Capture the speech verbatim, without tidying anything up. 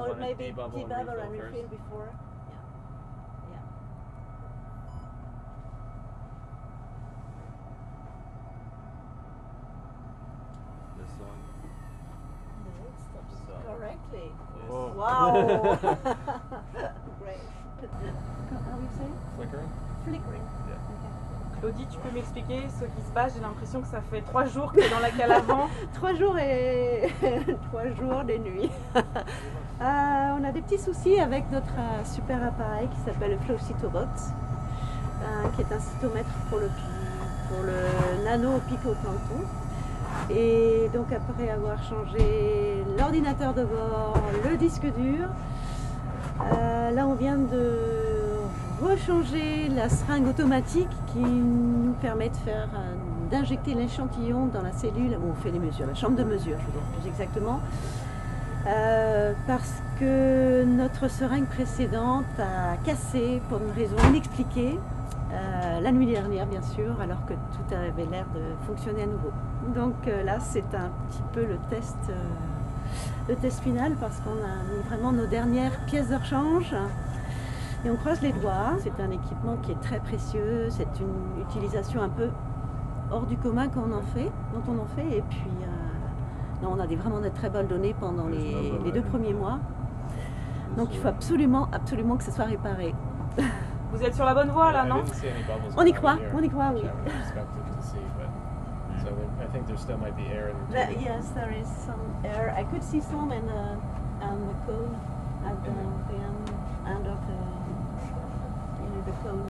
or wanna maybe debubble and debubble refill and refill first? before. Yeah. Yeah. This one. No, it stops Just that. correctly. Yes. Oh. Wow. Great. How we say? Flickering? Flickering. Yeah. Okay. Claudie, tu peux m'expliquer ce qui se passe? J'ai l'impression que ça fait trois jours que tu es dans la cale avant. Trois jours et trois jours des nuits. Euh, on a des petits soucis avec notre euh, super appareil qui s'appelle le FlowCytobot, euh, qui est un cytomètre pour le, pi- pour le nano picoplancton. Et donc après avoir changé l'ordinateur de bord, le disque dur, euh, là on vient de rechanger la seringue automatique qui nous permet de faire euh, d'injecter l'échantillon dans la cellule où on fait les mesures, la chambre de mesure, je veux dire plus exactement. Euh, parce que notre seringue précédente a cassé pour une raison inexpliquée, euh, la nuit dernière bien sûr, alors que tout avait l'air de fonctionner à nouveau. Donc euh, là c'est un petit peu le test, euh, le test final, parce qu'on a mis vraiment nos dernières pièces de rechange et on croise les doigts. C'est un équipement qui est très précieux, c'est une utilisation un peu hors du commun qu'on en fait, dont on en fait, et puis euh, non, on a des, vraiment de très bonnes données pendant les, les deux premiers mois. Donc il faut absolument, absolument que ce soit réparé. Vous êtes sur la bonne voie là, I non? didn't see any bubbles On y coming croit, out of on y croit, oui. which I would have expected to see, but so there, I think there still might be air in the But tube. yes, there is some air. I could see some in the, on the cone at the, the end, end of the, you know, the cone.